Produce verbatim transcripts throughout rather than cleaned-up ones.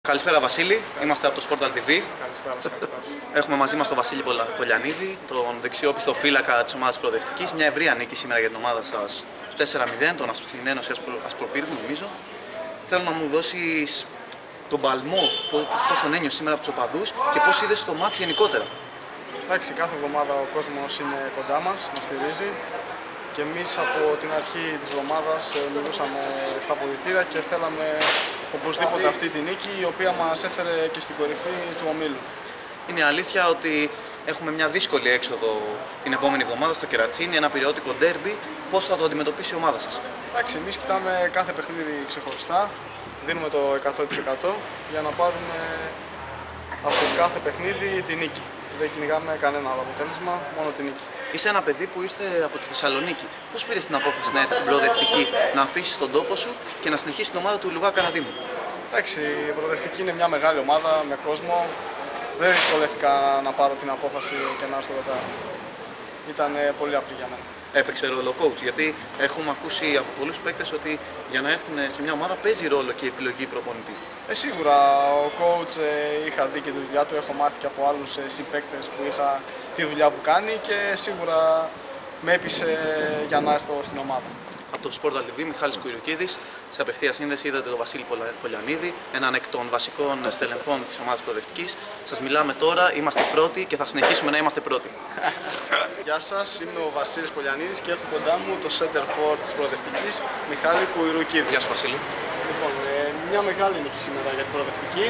Καλησπέρα Βασίλη, είμαστε από το Sportal τι βι. Καλησπέρα, καλησπέρα. Έχουμε μαζί μας τον Βασίλη Πολιανίδη, τον δεξιόπιστο φύλακα της ομάδας προοδευτικής. Μια ευρεία νίκη σήμερα για την ομάδα σας, τέσσερα μηδέν, τον Ένωση Ασπροπύργου νομίζω. Θέλω να μου δώσεις τον παλμό, πώς τον ένιωσες σήμερα από τους οπαδούς και πώς είδες το μάτς γενικότερα. Εντάξει, κάθε εβδομάδα ο κόσμος είναι κοντά μας, μας στηρίζει και εμείς από την αρχή της εβδομάδας μιλούσαμε στα αποδυτήρια και θέλαμε οπωσδήποτε αυτή τη νίκη, η οποία μας έφερε και στην κορυφή του ομίλου. Είναι αλήθεια ότι έχουμε μια δύσκολη έξοδο την επόμενη εβδομάδα στο Κερατσίνι, ένα περιοδικό ντέρμπι. Πώς θα το αντιμετωπίσει η ομάδα σας? Εντάξει, εμείς κοιτάμε κάθε παιχνίδι ξεχωριστά, δίνουμε το εκατό τοις εκατό για να πάρουμε από κάθε παιχνίδι τη νίκη. Δεν κυνηγάμε κανένα άλλο αποτέλεσμα, μόνο τη νίκη. Είσαι ένα παιδί που ήρθε από τη Θεσσαλονίκη. Πώς πήρες την απόφαση να έρθεις στην προοδευτική, να αφήσεις τον τόπο σου και να συνεχίσεις την ομάδα του Λουβά Καναδίμου? Εντάξει, η προοδευτική είναι μια μεγάλη ομάδα με κόσμο. Δεν δυσκολεύτηκα να πάρω την απόφαση και να έρθω εδώ πέρα. Ήταν πολύ απλή για μένα. Έπαιξε ρόλο coach, γιατί έχουμε ακούσει από πολλούς παίκτες ότι για να έρθουν σε μια ομάδα παίζει ρόλο και η επιλογή προπονητή. Ε, σίγουρα ο coach ε, είχα δει και τη δουλειά του, έχω μάθει και από άλλους ε, συμπαίκτες που είχα τη δουλειά που κάνει και σίγουρα με έπεισε για να έρθω στην ομάδα. Από το Sportal τι βι, Μιχάλης Κουριουκίδης, σε απευθεία σύνδεση είδατε τον Βασίλη Πολιανίδη, έναν εκ των βασικών στελεχών της ομάδας προοδευτικής. Σας μιλάμε τώρα, είμαστε πρώτοι και θα συνεχίσουμε να είμαστε πρώτοι. Γεια σας, είμαι ο Βασίλης Πολιανίδης και έχω κοντά μου το center for της προοδευτικής, Μιχάλη Κουριουκίδη. Γεια σου Βασίλη. Λοιπόν, ε, μια μεγάλη νίκη σήμερα για την προοδευτική.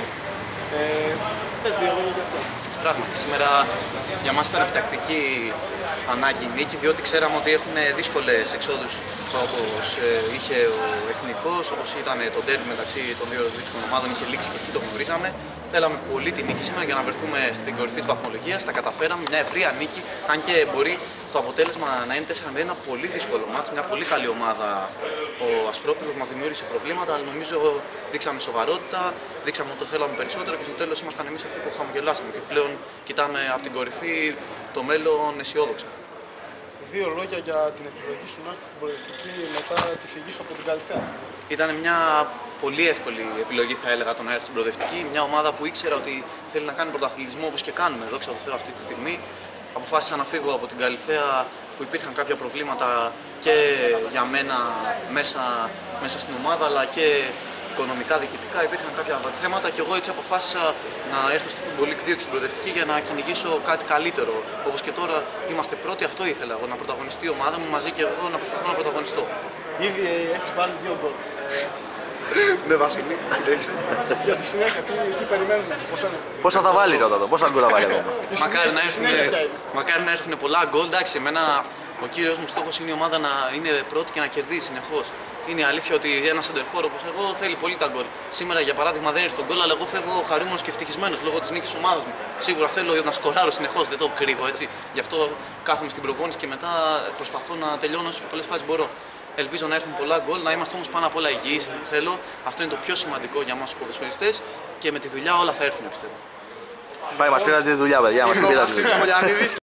Ε, πες δύο λόγια γι' αυτό. Πράγματι, σήμερα για μας ήταν επιτακτική ανάγκη νίκη, διότι ξέραμε ότι έχουν δύσκολες εξόδους όπως ε, είχε ο Εθνικός, όπως ήταν το ντέρμπι μεταξύ των δύο δίκτυων ομάδων, είχε λήξει και εκεί το γνωρίζαμε. Θέλαμε πολύ τη νίκη σήμερα για να βρεθούμε στην κορυφή της βαθμολογίας. Τα καταφέραμε, μια ευρεία νίκη, αν και μπορεί το αποτέλεσμα να είναι τέσσερα μηδέν, ένα πολύ δύσκολο μάτς, μια πολύ καλή ομάδα. Ο Ασπρόπυργος μας δημιούργησε προβλήματα, αλλά νομίζω δείξαμε σοβαρότητα, δείξαμε ότι το θέλαμε περισσότερο και στο τέλος ήμασταν εμείς αυτοί που χαμογελάσαμε και πλέον κοιτάμε από την κορυφή το μέλλον αισιόδοξα. Δύο λόγια για την επιλογή σου να έρθει στην προοδευτική μετά τη φυγή σου από την Καλυθέα. Ήταν μια πολύ εύκολη επιλογή, θα έλεγα, το να έρθει στην προοδευτική. Μια ομάδα που ήξερα ότι θέλει να κάνει πρωταθλητισμό όπως και κάνουμε, δόξα τω Θεώ, αυτή τη στιγμή. Αποφάσισα να φύγω από την Καλυθέα που υπήρχαν κάποια προβλήματα και για μένα μέσα, μέσα στην ομάδα, αλλά και οικονομικά, διοικητικά υπήρχαν κάποια θέματα και εγώ έτσι αποφάσισα να έρθω στη Football League δύο και στην προοδευτική για να κυνηγήσω κάτι καλύτερο. Όπως και τώρα είμαστε πρώτοι, αυτό ήθελα εγώ, να πρωταγωνιστεί η ομάδα μου μαζί και εγώ να προσπαθώ να πρωταγωνιστώ. Ήδη έχεις βάλει δύο γκολ. Ναι, Βασίλη, συνέχισε. Για τη συνέχεια, τι, τι περιμένουμε, πώς είναι. Πόσα θα βάλει ρώτα το, πόσα γκολ θα βάλει ακόμα. Μακάρι να έρθουν, μακάρι να έρθουν πολλά γκολ. Εντάξει, εμένα ο κύριος μου στόχος είναι η ομάδα να είναι πρώτη και να κερδίσει συνεχώς. Είναι αλήθεια ότι ένα σεντερφόρ όπως εγώ θέλει πολύ τα γκολ. Σήμερα για παράδειγμα δεν ήρθε το γκολ, αλλά εγώ φεύγω χαρούμενος και ευτυχισμένος λόγω της νίκης της ομάδας μου. Σίγουρα θέλω να σκοράρω συνεχώς, δεν το κρύβω έτσι. Γι' αυτό κάθομαι στην προπόνηση και μετά προσπαθώ να τελειώνω όσο πολλές φάσεις μπορώ. Ελπίζω να έρθουν πολλά γκολ, να είμαστε όμως πάνω απ' όλα υγιείς. Θέλω. Αυτό είναι το πιο σημαντικό για εμάς τους ποδοσφαιριστές και με τη δουλειά όλα θα έρθουν, πιστεύω. Πάει, μας πήρατε τη δουλειά, παιδιά. Μας πήρατε τη δουλειά.